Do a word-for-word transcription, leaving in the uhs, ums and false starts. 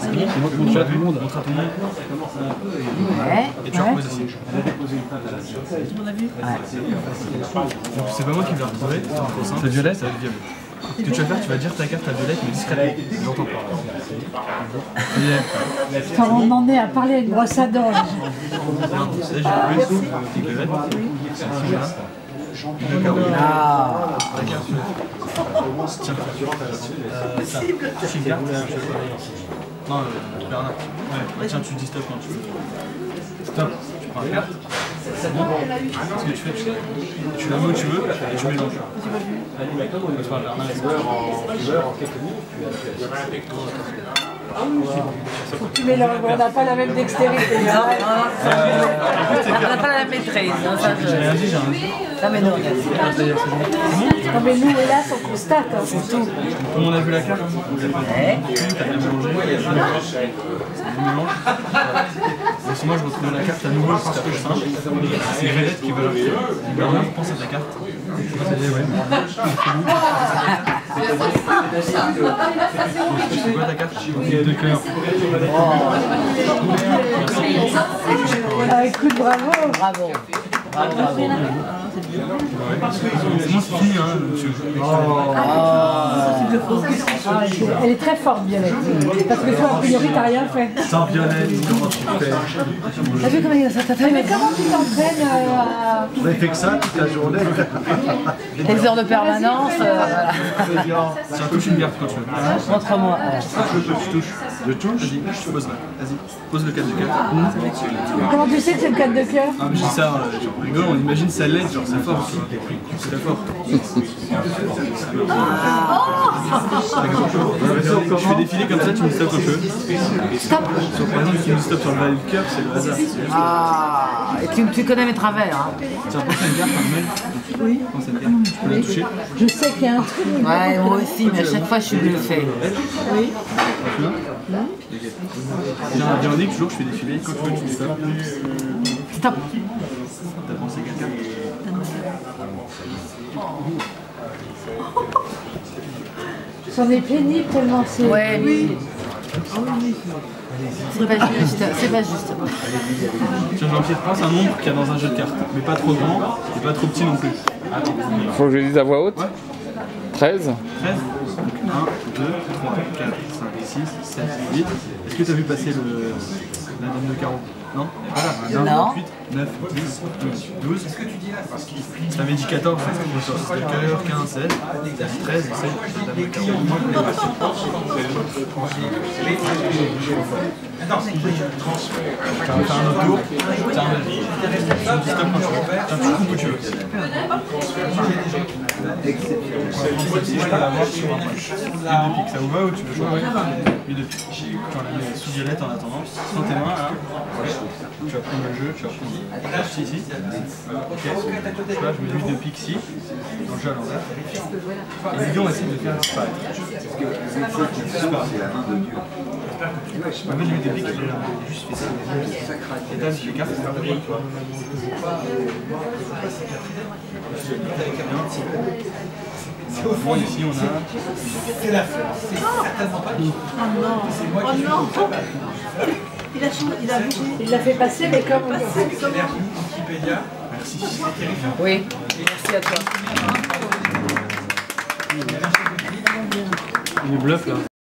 Montre à tout le monde. Montre à tout le monde. Ouais. Et tu reposes ici. Donc c'est pas moi qui vais la retrouver. C'est violet, ça va être violet. Ce que tu vas faire, tu vas dire ta carte à violette, mais discrètement. J'entends pas. Quand on en est à parler à une brosse à dents. Là, j'ai le plus. Violette. Le carreau. Ah. Ta carte. Tiens, euh, ça. Tu fais une carte. Non, euh, Bernard. Ouais. Tiens, tu dis stop quand tu veux. Stop. Tu prends la carte. Bon. Ce que tu fais, tu, tu la mets où tu veux et tu mélanges. Tu vois, Bernard, Tu mélanges, on n'a pas la même dextérité. Non, non, on n'a pas la même maîtrise. Non, ça, je... j'ai rien dit, j'ai rien dit. non mais non, regarde. Non mais nous, hélas, on constate. Hein. C'est tout. Tout le monde a vu la carte. Ouais. T'as bien mélangé. On mélange. Donc si moi je retrouve la carte à nouveau, c'est très simple. C'est Violette qui veut la retrouver. Bernard, pense à ta carte. C'est quoi ta carte? De cœur. Ah, écoute, bravo. Bravo. Bravo, bravo. C'est moi, c'est fini, hein, monsieur. Elle est très forte, Violette. Parce que toi, a priori, t'as rien fait. Sans Violette, comment tu fais? T'as vu comment il a ça? Mais comment tu t'entraînes à... On a fait que ça toute la journée. Les heures de permanence, euh, voilà. Tiens, touche une carte quand tu veux. Montre-moi. Je touche. Je touche? Vas-y, je pose là. Vas-y, pose le quatre de cœur. Comment tu sais que c'est le quatre de cœur? Ah, mais je dis ça, genre, rigolo, on imagine ça l'aide, genre c'est fort, tu vois. C'est très fort. Je fais défiler comme ça, tu me stops quand tu veux. Stop. Sur, par exemple, si tu me stops sur le valet du cœur, c'est le hasard. Ah. Et tu, tu connais mes travers, hein. Tiens, pense à une carte, un mail. Oui. Pense à une carte, tu peux la toucher. Je sais qu'il y a un truc. Ouais, moi aussi, mais à chaque fois je suis bluffée. Oui. Tu vois? J'ai un bionique, toujours, je fais défiler, quand tu veux, tu me stops. Stop. T'as pensé à quelqu'un? C'en est pénible tellement c'est... Ouais, oui. C'est pas juste, c'est pas juste. Tiens, Jean-Pierre, pense à un nombre qu'il y a dans un jeu de cartes. Mais pas trop grand et pas trop petit non plus. Faut que je le dise à voix haute. Ouais. treize. treize. un, deux, trois, quatre, cinq, six, sept, huit. Est-ce que tu as vu passer le... la dame de carreau? Non? Voilà. Non. huit, neuf, dix, douze. Ça avait dit quatorze, c'était cœur, quinze, seize, treize, dix-sept, dame de carreau. Tu vas faire un autre tour. Tiens, vas-y. Tu me dis stop quand tu veux. Tiens, tu coupes où tu veux. Si je peux l'avoir sur un point. L'huile de pique, ça vous va ou tu veux jouer? L'huile de pique. Tu en la mets sous violette en attendant. Sans tes mains, là. Tu vas prendre le jeu, tu vas prendre ici, ici. Ok. Là, je mets l'huile de pique ici. Dans le jeu à l'envers. Et les gars, on essaie de faire disparaître. Super. En fait, l'huile de pique, j'ai juste fait ça. Et là, j'ai les cartes. Bon, ici on a... C'est la fleur, c'est certainement pas nous. Oh non. Oh non. Il a changé, il a bougé. Il l'a fait passer, mais comme... Wikipédia. Merci. Oui, merci à toi. Il est bluff là.